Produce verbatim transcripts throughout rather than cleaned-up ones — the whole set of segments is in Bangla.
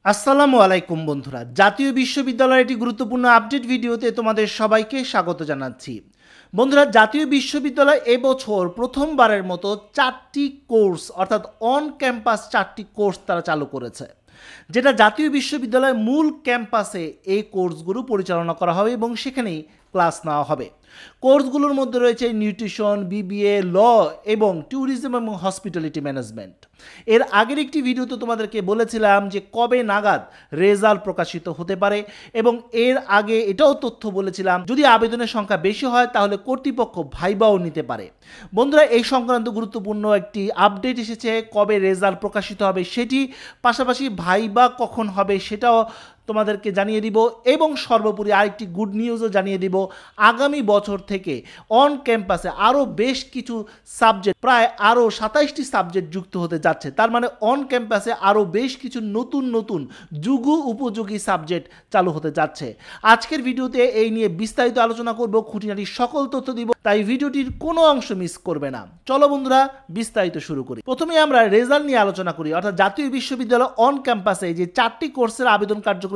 আসসালামু আলাইকুম বন্ধুরা, জাতীয় বিশ্ববিদ্যালয়ের একটি গুরুত্বপূর্ণ আপডেট ভিডিওতে তোমাদের সবাইকে স্বাগত জানাচ্ছি। বন্ধুরা, জাতীয় বিশ্ববিদ্যালয় এবছর প্রথমবারের মতো চারটি কোর্স অর্থাৎ অন ক্যাম্পাস চারটি কোর্স তারা চালু করেছে, যেটা জাতীয় বিশ্ববিদ্যালয়ের মূল ক্যাম্পাসে এই কোর্সগুলো পরিচালনা করা হবে এবং সেখানেই ক্লাস নেওয়া হবে। কোর্সগুলোর মধ্যে রয়েছে নিউট্রিশন, বিবিএ, ল এবং ট্যুরিজম এবং হসপিটালিটি ম্যানেজমেন্ট। এর আগের একটি ভিডিওতে তোমাদেরকে বলেছিলাম যে কবে নাগাদ রেজাল্ট প্রকাশিত হতে পারে এবং এর আগে এটাও তথ্য বলেছিলাম যদি আবেদনের সংখ্যা বেশি হয় তাহলে কর্তৃপক্ষ ভাইবাও নিতে পারে। বন্ধুরা, এই সংক্রান্ত গুরুত্বপূর্ণ একটি আপডেট এসেছে, কবে রেজাল্ট প্রকাশিত হবে সেটি, পাশাপাশি ভাইবা কখন হবে সেটাও তোমাদেরকে জানিয়ে দিব এবং সর্বোপরি আরেকটি গুড নিউজও জানিয়ে দিব। আগামী বছর থেকে অন ক্যাম্পাসে আরও বেশ কিছু সাবজেক্ট, প্রায় আরও সাতাইশটি সাবজেক্ট যুক্ত হতে যাচ্ছে। তার মানে অন ক্যাম্পাসে আরও বেশ কিছু নতুন নতুন যুগ উপযোগী সাবজেক্ট চালু হতে যাচ্ছে। আজকের ভিডিওতে এই নিয়ে বিস্তারিত আলোচনা করব, খুঁটিনাটি সকল তথ্য দিব, তাই ভিডিওটির কোনো অংশ মিস করবে না। চলো বন্ধুরা, বিস্তারিত শুরু করি। প্রথমে আমরা রেজাল্ট নিয়ে আলোচনা করি, অর্থাৎ জাতীয় বিশ্ববিদ্যালয় অন ক্যাম্পাসে যে চারটি কোর্সের আবেদন কার্যক্রম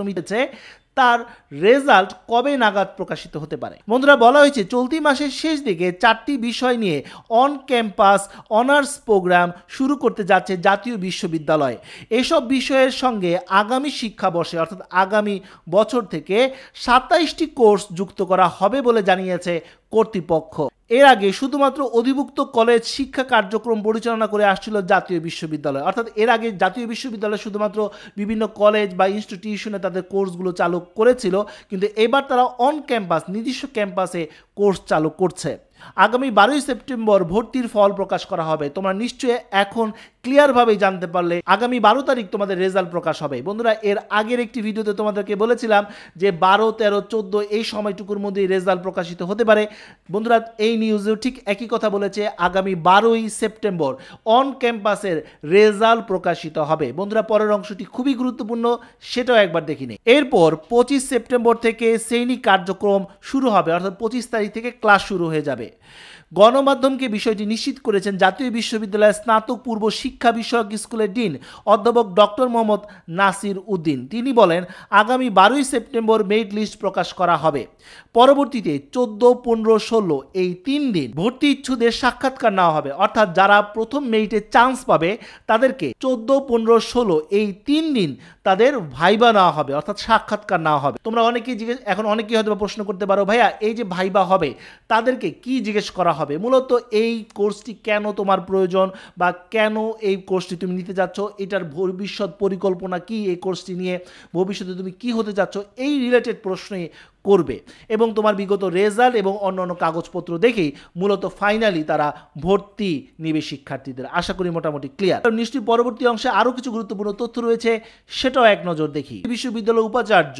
তার রেজাল্ট কবে নাগাদ প্রকাশিত হতে পারে। বন্ধুরা, বলা হয়েছে চলতি মাসের শেষ দিকে চারটি বিষয় নিয়ে অন ক্যাম্পাস অনার্স প্রোগ্রাম শুরু করতে যাচ্ছে জাতীয় বিশ্ববিদ্যালয়। এসব বিষয়ের সঙ্গে আগামী শিক্ষাবর্ষে অর্থাৎ আগামী বছর থেকে সাতাইশটি কোর্স যুক্ত করা হবে বলে জানিয়েছে কর্তৃপক্ষ। এর আগে শুধুমাত্র অধিভুক্ত কলেজ শিক্ষা কার্যক্রম পরিচালনা করে আসছিল জাতীয় বিশ্ববিদ্যালয়, অর্থাৎ এর আগে জাতীয় বিশ্ববিদ্যালয় শুধুমাত্র বিভিন্ন কলেজ বা ইনস্টিটিউশনে তাদের কোর্সগুলো চালু করেছিল, কিন্তু এবার তারা অন ক্যাম্পাস নিজস্ব ক্যাম্পাসে কোর্স চালু করছে। আগামী বারোই সেপ্টেম্বর ভর্তির ফল প্রকাশ করা হবে। তোমরা নিশ্চয়ই এখন ক্লিয়ারভাবেই জানতে পারলে আগামী বারো তারিখ তোমাদের রেজাল্ট প্রকাশ হবে। বন্ধুরা, এর আগের একটি ভিডিওতে তোমাদেরকে বলেছিলাম যে বারো তেরো চোদ্দো এই সময়টুকুর মধ্যেই রেজাল্ট প্রকাশিত হতে পারে। বন্ধুরা, এই নিউজেও ঠিক একই কথা বলেছে, আগামী বারোই সেপ্টেম্বর অন ক্যাম্পাসের রেজাল্ট প্রকাশিত হবে। বন্ধুরা, পরের অংশটি খুবই গুরুত্বপূর্ণ, সেটাও একবার দেখি নেই। এরপর পঁচিশ সেপ্টেম্বর থেকে শ্রেণী কার্যক্রম শুরু হবে, অর্থাৎ পঁচিশ তারিখ থেকে ক্লাস শুরু হয়ে যাবে। গণমাধ্যমকে বিষয়টি নিশ্চিত করেছেন জাতীয় বিশ্ববিদ্যালয়ের স্নাতক পূর্ব শিক্ষা বিষয়ক স্কুলের ডিন অধ্যাপক ডক্টর মোহাম্মদ নাসির উদ্দিন। তিনি বলেন, আগামী বারোই সেপ্টেম্বর মেরিট লিস্ট প্রকাশ করা হবে। পরবর্তীতে চোদ্দো পনেরো ষোলো এই তিন দিন ভর্তি ইচ্ছুদের সাক্ষাৎকার নেওয়া হবে, অর্থাৎ যারা প্রথম মেরিটে চান্স পাবে তাদেরকে চোদ্দো পনেরো ষোলো এই তিন দিন তাদের ভাইবা নেওয়া হবে, অর্থাৎ সাক্ষাৎকার নেওয়া হবে। তোমরা অনেকেই জিজ্ঞেস এখন অনেকেই হয়তো প্রশ্ন করতে পারো, ভাইয়া এই যে ভাইবা হবে তাদেরকে কি জিজ্ঞেস করা হবে, মূলত এই কোর্সটি কেন তোমার প্রয়োজন বা কেন এই কোর্সটি তুমি নিতে যাচ্ছ, এটার ভবিষ্যৎ পরিকল্পনা কি, এই কোর্সটি নিয়ে ভবিষ্যতে তুমি কি হতে যাচ্ছ, এই রিলেটেড প্রশ্নই করবে এবং তোমার বিগত রেজাল্ট এবং অন্যান্য কাগজপত্র দেখেই মূলত ফাইনালি তারা ভর্তি নেবে শিক্ষার্থীদের। আশা করি মোটামুটি ক্লিয়ার। নিশ্চয়ই পরবর্তী অংশে আরও কিছু গুরুত্বপূর্ণ তথ্য রয়েছে, সেটাও এক নজর দেখি। বিশ্ববিদ্যালয় উপাচার্য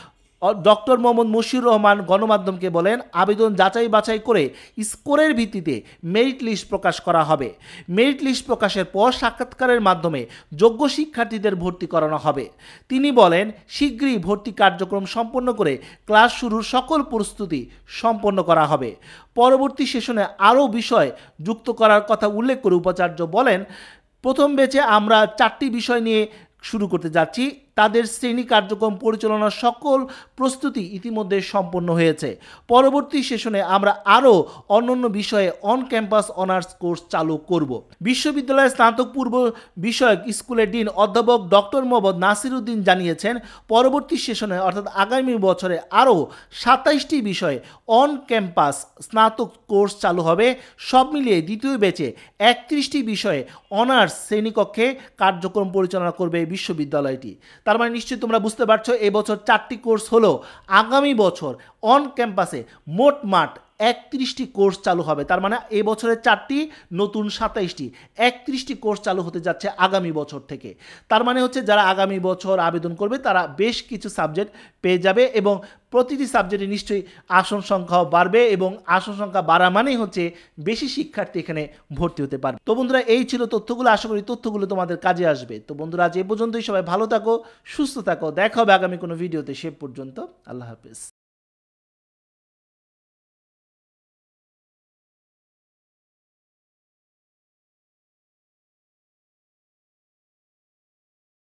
ডক্টর মোহাম্মদ মশিউর রহমান গণমাধ্যমকে বলেন, আবেদন যাচাই বাছাই করে স্কোরের ভিত্তিতে মেরিট লিস্ট প্রকাশ করা হবে। মেরিট লিস্ট প্রকাশের পর সাক্ষাৎকারের মাধ্যমে যোগ্য শিক্ষার্থীদের ভর্তি করানো হবে। তিনি বলেন, শীঘ্রই ভর্তি কার্যক্রম সম্পন্ন করে ক্লাস শুরুর সকল প্রস্তুতি সম্পন্ন করা হবে। পরবর্তী সেশনে আরও বিষয় যুক্ত করার কথা উল্লেখ করে উপাচার্য বলেন, প্রথম ব্যাচে আমরা চারটি বিষয় নিয়ে শুরু করতে যাচ্ছি। তাদের শ্রেণী কার্যক্রম পরিচালনার সকল প্রস্তুতি ইতিমধ্যে সম্পন্ন হয়েছে। পরবর্তী সেশনে আমরা আরও অন্যান্য বিষয়ে অন ক্যাম্পাস অনার্স কোর্স চালু করব। বিশ্ববিদ্যালয়ের স্নাতক পূর্ব বিষয়ক স্কুলের ডিন অধ্যাপক ডক্টর মোহাম্মদ নাসির উদ্দিন জানিয়েছেন, পরবর্তী সেশনে অর্থাৎ আগামী বছরে আরও সাতাইশটি বিষয়ে অন ক্যাম্পাস স্নাতক কোর্স চালু হবে। সব মিলিয়ে দ্বিতীয় ব্যাচে একত্রিশটি বিষয়ে অনার্স শ্রেণীকক্ষে কার্যক্রম পরিচালনা করবে বিশ্ববিদ্যালয়টি। তার মানে নিশ্চয়ই তোমরা বুঝতে পারছো, এবছর চারটি কোর্স হলো, আগামী বছর অন ক্যাম্পাসে মোট মাঠ একত্রিশটি কোর্স চালু হবে। তার মানে এই বছরের চারটি, নতুন সাতাইশটি, একত্রিশটি কোর্স চালু হতে যাচ্ছে আগামী বছর থেকে। তার মানে হচ্ছে যারা আগামী বছর আবেদন করবে তারা বেশ কিছু সাবজেক্ট পেয়ে যাবে এবং প্রতিটি সাবজেক্টে নিশ্চয়ই আসন সংখ্যাও বাড়বে এবং আসন সংখ্যা বাড়া মানেই হচ্ছে বেশি শিক্ষার্থী এখানে ভর্তি হতে পারবে। তো বন্ধুরা, এই ছিল তথ্যগুলো, আশা করি তথ্যগুলো তোমাদের কাজে আসবে। তো বন্ধুরা, আজ এ পর্যন্তই। সবাই ভালো থাকো, সুস্থ থাকো, দেখা হবে আগামী কোনো ভিডিওতে। সে পর্যন্ত আল্লাহ হাফেজ।